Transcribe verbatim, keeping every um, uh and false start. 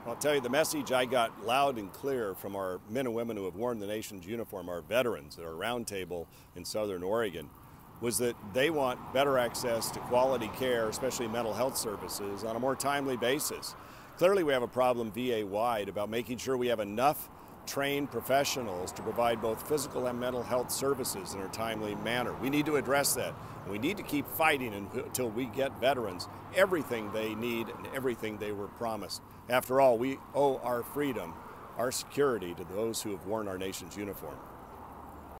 I'll tell you, the message I got loud and clear from our men and women who have worn the nation's uniform, our veterans at our roundtable in Southern Oregon, was that they want better access to quality care, especially mental health services, on a more timely basis. Clearly, we have a problem V A-wide about making sure we have enough trained professionals to provide both physical and mental health services in a timely manner. We need to address that. We need to keep fighting until we get veterans everything they need and everything they were promised. After all, we owe our freedom, our security to those who have worn our nation's uniform.